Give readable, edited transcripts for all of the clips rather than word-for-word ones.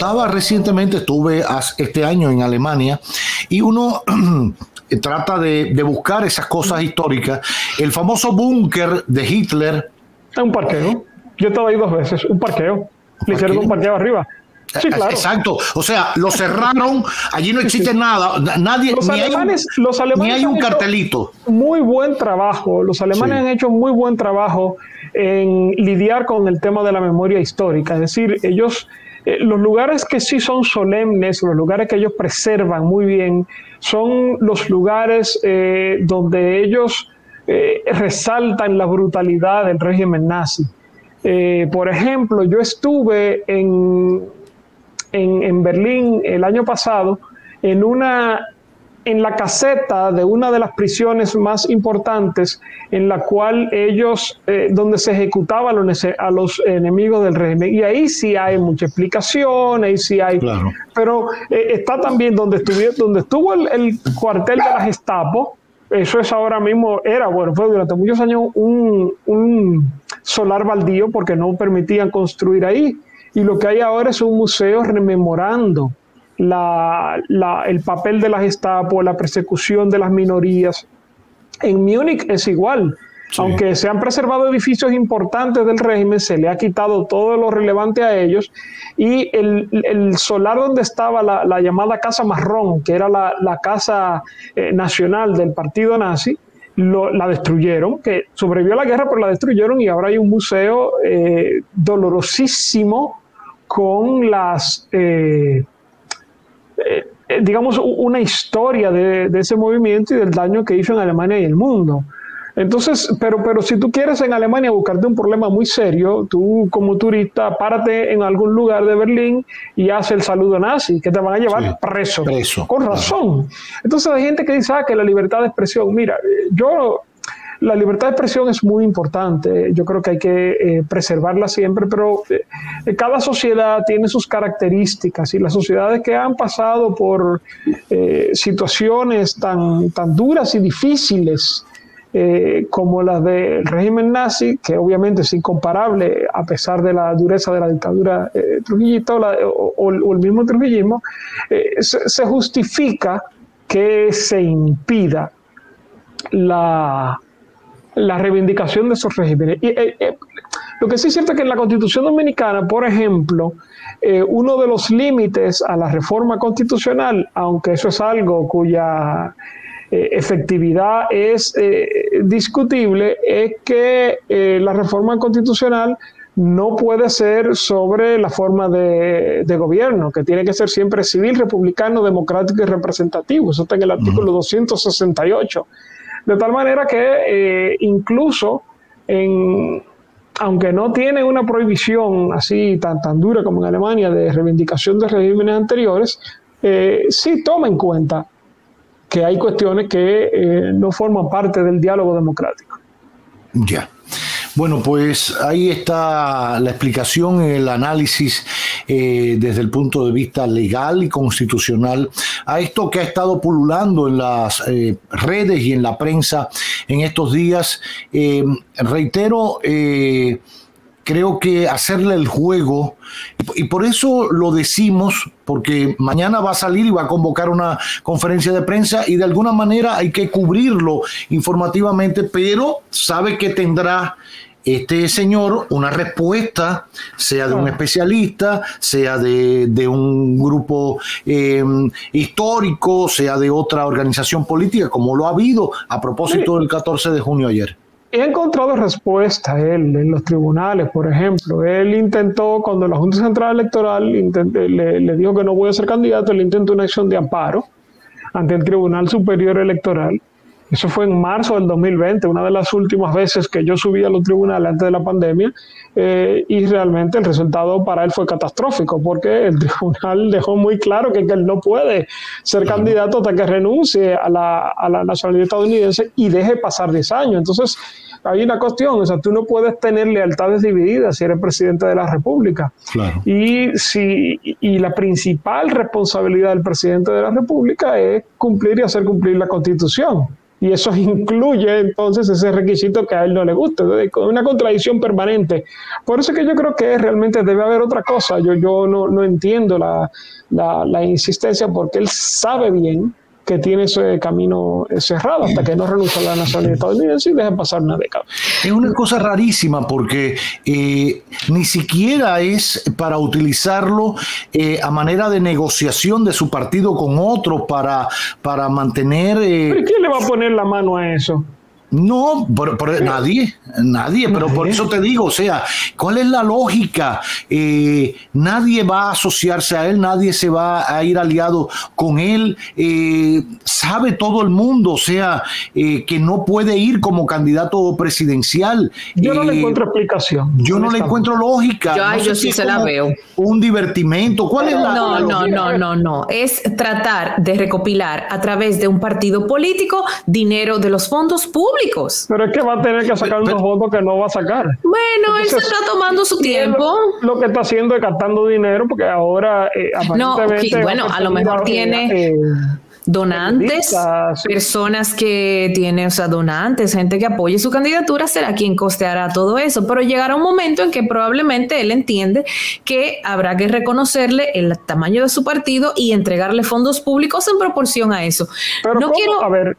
estaba recientemente, estuve este año en Alemania, y uno trata de buscar esas cosas históricas. El famoso búnker de Hitler. Un parqueo. Yo he estado ahí 2 veces. Un parqueo. Le hicieron un parqueo arriba. Sí, claro. Exacto. O sea, lo cerraron. Allí no existe nada. Nadie. Los alemanes ni hay un cartelito. Muy buen trabajo. Los alemanes han hecho muy buen trabajo en lidiar con el tema de la memoria histórica. Es decir, ellos, los lugares que sí son solemnes, los lugares que ellos preservan muy bien, son los lugares donde ellos resaltan la brutalidad del régimen nazi. Por ejemplo, yo estuve en Berlín el año pasado en la caseta de una de las prisiones más importantes, en la cual ellos, donde se ejecutaba a los enemigos del régimen. Y ahí sí hay mucha explicación, ahí sí hay. Claro. Pero está también donde estuvo el cuartel de la Gestapo. Eso es ahora mismo, fue durante muchos años un solar baldío porque no permitían construir ahí. Y lo que hay ahora es un museo rememorando el papel de la Gestapo, la persecución de las minorías. En Múnich es igual. Sí. Aunque se han preservado edificios importantes del régimen, se le ha quitado todo lo relevante a ellos. Y el solar donde estaba la llamada Casa Marrón, que era la casa nacional del partido nazi, la destruyeron, que sobrevivió a la guerra, pero la destruyeron, y ahora hay un museo dolorosísimo con digamos, una historia de ese movimiento y del daño que hizo en Alemania y el mundo. Entonces, pero si tú quieres en Alemania buscarte un problema muy serio, tú como turista párate en algún lugar de Berlín y haz el saludo nazi, que te van a llevar preso. Con razón. Entonces hay gente que dice que la libertad de expresión. Mira, la libertad de expresión es muy importante. Yo creo que hay que preservarla siempre, pero cada sociedad tiene sus características, y las sociedades que han pasado por situaciones tan duras y difíciles como las del régimen nazi, que obviamente es incomparable a pesar de la dureza de la dictadura trujillista o el mismo trujillismo, se justifica que se impida la reivindicación de esos regímenes. Y lo que sí es cierto es que en la Constitución Dominicana, por ejemplo, uno de los límites a la reforma constitucional, aunque eso es algo cuya efectividad es discutible, es que la reforma constitucional no puede ser sobre la forma de gobierno, que tiene que ser siempre civil, republicano, democrático y representativo. Eso está en el artículo 268. De tal manera que incluso, aunque no tiene una prohibición así tan dura como en Alemania de reivindicación de regímenes anteriores, sí toma en cuenta que hay cuestiones que no forman parte del diálogo democrático. Ya. Bueno, pues ahí está la explicación, el análisis desde el punto de vista legal y constitucional a esto que ha estado pululando en las redes y en la prensa en estos días. Reitero, creo que hacerle el juego, y por eso lo decimos, porque mañana va a salir y va a convocar una conferencia de prensa, y de alguna manera hay que cubrirlo informativamente, pero sabe que tendrá este señor una respuesta, sea de un especialista, sea de un grupo histórico, sea de otra organización política, como lo ha habido a propósito del 14 de junio ayer. He encontrado respuesta él en los tribunales, por ejemplo. Él intentó, cuando la Junta Central Electoral le dijo que no voy a ser candidato, él intentó una acción de amparo ante el Tribunal Superior Electoral. Eso fue en marzo del 2020, una de las últimas veces que yo subí a los tribunales antes de la pandemia, y realmente el resultado para él fue catastrófico, porque el tribunal dejó muy claro que él no puede ser candidato hasta que renuncie a la nacionalidad estadounidense y deje pasar 10 años. Entonces, hay una cuestión, o sea, tú no puedes tener lealtades divididas si eres presidente de la República. Claro. Y la principal responsabilidad del presidente de la República es cumplir y hacer cumplir la Constitución. y eso incluye entonces ese requisito que a él no le gusta. Entonces, una contradicción permanente. Por eso que yo creo que realmente debe haber otra cosa. Yo no entiendo la insistencia, porque él sabe bien que tiene ese camino cerrado hasta que no renuncia a la nacionalidad estadounidense y deja pasar una década. Es una cosa rarísima porque ni siquiera es para utilizarlo a manera de negociación de su partido con otro para mantener... ¿Pero quién le va a poner la mano a eso? No, nadie, pero por eso te digo, o sea, ¿cuál es la lógica? Nadie va a asociarse a él, nadie se va a ir aliado con él, sabe todo el mundo, o sea, que no puede ir como candidato presidencial. Yo no le encuentro explicación. Yo no le encuentro lógica. Yo sí se la veo. Un divertimento. ¿Cuál es la lógica? No, es tratar de recopilar a través de un partido político dinero de los fondos públicos. Pero es que va a tener que sacar unos votos que no va a sacar. Bueno, él se está tomando su tiempo. Lo que está haciendo es gastando dinero, porque ahora aparentemente... bueno, a lo mejor tiene... donantes, personas que tienen, o sea, donantes, gente que apoye su candidatura, será quien costeará todo eso, pero llegará un momento en que probablemente él entiende que habrá que reconocerle el tamaño de su partido y entregarle fondos públicos en proporción a eso. Pero a ver,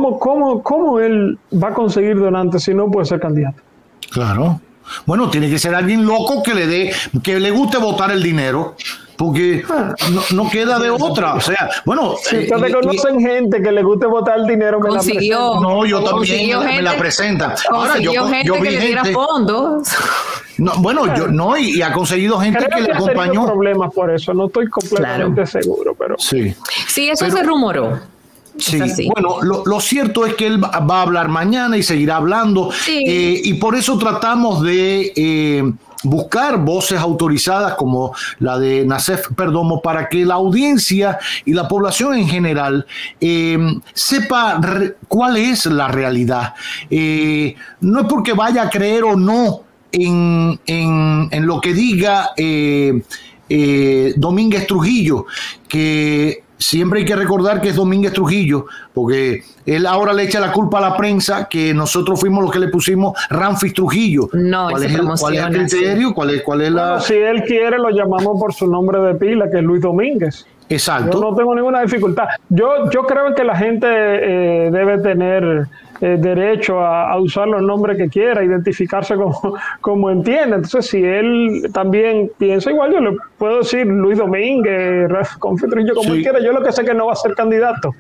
¿cómo él va a conseguir donantes si no puede ser candidato? Claro. Bueno, tiene que ser alguien loco que le guste votar el dinero, porque no queda de otra. O sea, bueno. Si ustedes conocen gente que le guste votar el dinero, me la presentan. No, yo también me la presentan. Ahora, yo vi que le diera fondos. No, bueno, y ha conseguido gente que le acompañó. Problemas por eso, no estoy completamente seguro, pero. Sí, eso se rumoró. Sí, bueno, lo cierto es que él va a hablar mañana y seguirá hablando, y por eso tratamos de buscar voces autorizadas como la de Nassef Perdomo para que la audiencia y la población en general sepa cuál es la realidad. No es porque vaya a creer o no en lo que diga Domínguez Trujillo, que siempre hay que recordar que es Domínguez Trujillo, porque él ahora le echa la culpa a la prensa que nosotros fuimos los que le pusimos Ramfis Trujillo. No, ¿Cuál es el criterio? ¿Cuál es la...? Bueno, si él quiere, lo llamamos por su nombre de pila, que es Luis Domínguez. Exacto. Yo no tengo ninguna dificultad. Yo creo que la gente debe tener derecho a usar los nombres que quiera, identificarse como entienda. Entonces, si él también piensa igual, yo le puedo decir Luis Domínguez, Ramfis Trujillo, como él quiera. Yo lo que sé que no va a ser candidato.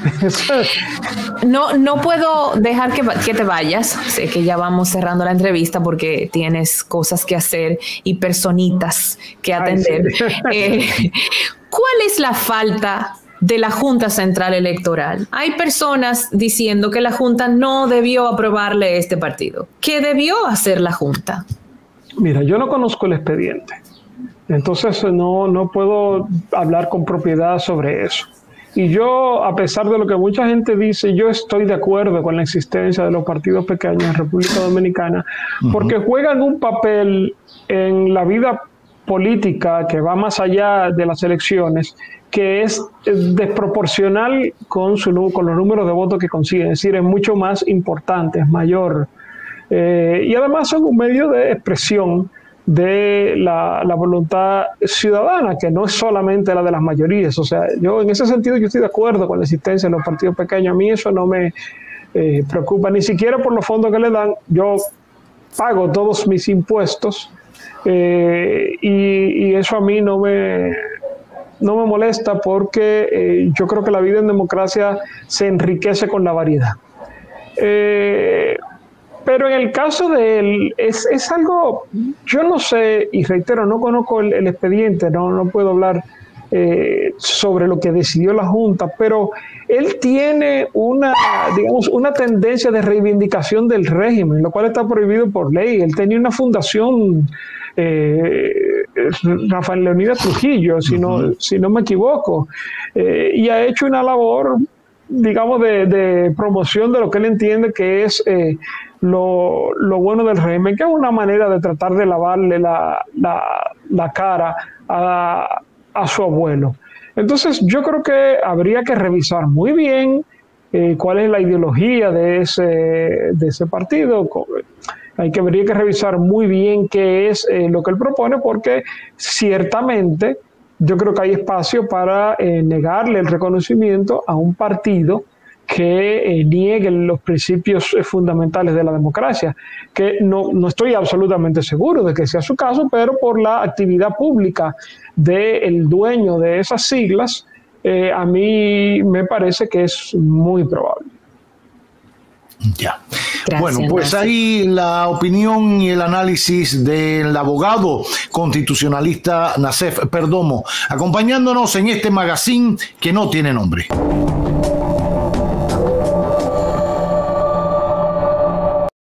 No puedo dejar que te vayas. Sé que ya vamos cerrando la entrevista porque tienes cosas que hacer y personitas que atender. Sí. ¿Cuál es la falta de la Junta Central Electoral? Hay personas diciendo que la Junta no debió aprobarle este partido. ¿Qué debió hacer la Junta? Mira, yo no conozco el expediente, entonces no puedo hablar con propiedad sobre eso. Y yo, a pesar de lo que mucha gente dice, yo estoy de acuerdo con la existencia de los partidos pequeños en República Dominicana, porque juegan un papel en la vida política que va más allá de las elecciones, que es desproporcional con los números de votos que consiguen. Es decir, es mucho más importante, es mayor. Y además son un medio de expresión de la voluntad ciudadana, que no es solamente la de las mayorías. O sea, yo en ese sentido yo estoy de acuerdo con la existencia de los partidos pequeños. A mí eso no me preocupa, ni siquiera por los fondos que le dan. Yo pago todos mis impuestos, y eso a mí no me molesta, porque yo creo que la vida en democracia se enriquece con la variedad. Pero en el caso de él, es algo, yo no sé, y reitero, no conozco el expediente, no puedo hablar sobre lo que decidió la Junta, pero él tiene una tendencia de reivindicación del régimen, lo cual está prohibido por ley. Él tenía una fundación, Rafael Leonidas Trujillo, si no me equivoco, y ha hecho una labor, digamos, de promoción de lo que él entiende que es lo bueno del régimen, que es una manera de tratar de lavarle la cara a su abuelo. Entonces yo creo que habría que revisar muy bien cuál es la ideología de ese partido. Habría que revisar muy bien qué es lo que él propone, porque ciertamente yo creo que hay espacio para negarle el reconocimiento a un partido que niegue los principios fundamentales de la democracia, que no estoy absolutamente seguro de que sea su caso, pero por la actividad pública del dueño de esas siglas, a mí me parece que es muy probable. Ya. Gracias, bueno, pues ahí la opinión y el análisis del abogado constitucionalista Nassef Perdomo, acompañándonos en este magazine que no tiene nombre.